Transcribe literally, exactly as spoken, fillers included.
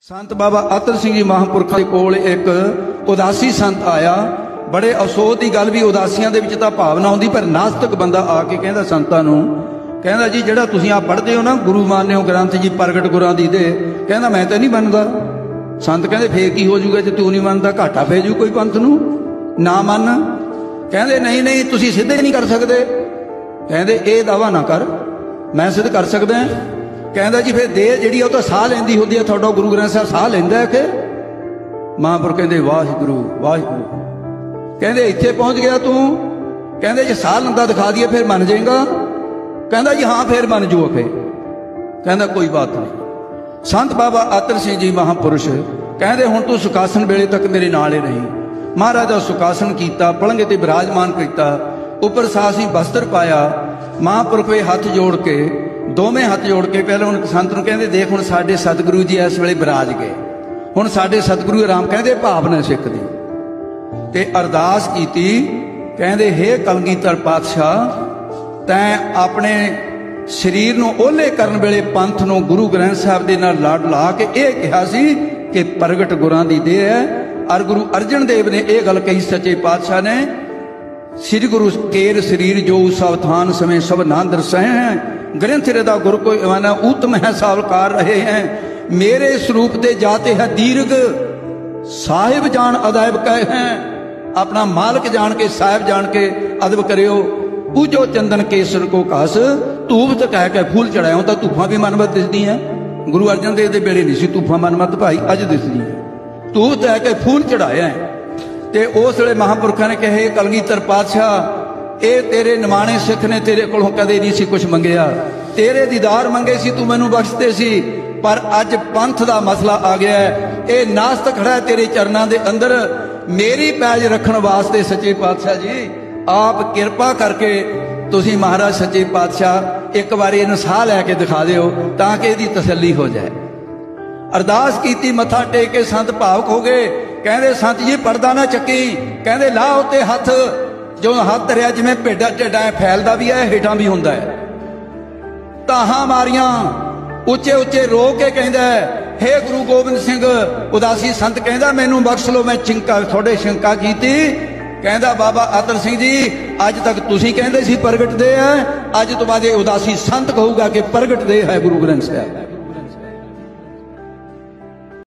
संत बाबा अतर सिंह जी महापुरखा दे कोल एक उदासी संत आया। बड़े अफसोस की गल भी उदासियां दे विच तां भावना आउंदी, पर नास्तिक बंदा आके कहंदा संतां नूं, कहंदा जी जिहड़ा तुसीं आ पढ़दे हो ना गुरु मानते हो ग्रंथ जी प्रगट गुरां दी दे, कहंदा मैं तां नहीं मनदा। संत कहंदे फेर की हो जूगा जे तू नहीं मनदा, घाटा पै जू कोई पंथ नूं ना मन। कहंदे नहीं नहीं तुसीं सिद्धे नहीं कर सकदे। कहंदे इह दावा ना कर, मैं सिद्ध कर सकदा। कहंदा जी फिर देह जिहड़ी आ तां साह लैंदी हुंदी है, तुहाडा गुरु ग्रंथ साहिब साह लैंदा है कि? महापुरख कहंदे वाहिगुरू वाहिगुरू। कहंदे इत्थे पहुंच गया तू? कहंदे जे साह लंदा दिखा दिए फिर मन जाएगा? कहंदा जी हाँ फिर मन जू आखे। कहंदा कोई बात नहीं। संत बाबा अतर सिंह जी महापुरुष कहंदे हुण तू सुखासन वेले तक मेरे नाल ही रही। महाराज दा सुखासन कीता, पलंगे ते विराजमान कीता, उपर सासी वस्त्र पाया। महापुरख वे हाथ जोड़ के, दोवें हाथ जोड़ के पहले उन संत नूं कहंदे देख हुण साडे सतगुरु जी इस वेले विराज गए, हुण साडे सतगुरु आराम। कहंदे भावना सिख दी ते अरदास कीती। कहंदे हे कलगीधर पातशाह, तैं अपने शरीर नूं ओले करन वेले पंथ नूं गुरु ग्रंथ साहिब दे नाल लड़ ला के इह कहा सी कि प्रगट गुरां दी देह है। और गुरु अर्जन देव ने यह गल कही सच्चे पातशाह ने, श्री गुरु केर शरीर जो सावधान समय सब ना दर्शे हैं, ग्रंथ हृदा गुरु को माना उत्तम है सावकार रहे हैं। मेरे स्वरूप ते जाते हैं दीर्घ, साहिब जान अदैब कहे हैं। अपना मालिक जान के साहिब जान के अदब करियो। पूजो चंदन केसर को घस, धूप तक के फूल चढ़ाओ तो धूफा भी मनमत दिसदी है। गुरु अर्जन देव के बेड़े नहीं सी धूफा मनमत भाई, अज दिसदी है। धूप तक के फूल चढ़ाया है। ते उस वेले महापुरखा ने कहे कलगीधर पातशाह, ये तेरे निमाणे सिख ने तेरे कोलों कदे नहीं सी कुछ मंगया, तेरे दीदार मंगे सी तू मैनू बख्शते सी, पर अज पंथ दा मसला आ गया है। ये नास्त खड़ा है तेरे चरणों के अंदर, मेरी पैज रखने वास्ते सच्चे पातशाह जी आप किरपा करके तुसी महाराज सच्चे पातशाह एक बार इन्हूं साह लैके दिखा दिओ ताकि इहदी तसल्ली हो जाए। अरदास कीती, मत्था टेक के संत भावुक हो गए। कहंदे संत जी पर्दा ना चक्की। कहंदे ला उत्ते हथ, जो हथ धरिया जिवें भेडा ढिड्डा फैलदा भी है हेठां भी हुंदा है। ताहां मारियां उच्चे उच्चे रो के कहंदा हे गुरु गोबिंद सिंह। उदासी संत कहंदा मैनू बख्श लो, मैं चिंका थोड़े शंका कीती। कहंदा बाबा अतर सिंह जी अज तक तुसीं कहंदे सी प्रगट दे है, अज तो बाद उदासी संत कहूगा कि प्रगट दे है गुरु ग्रंथ साहिब।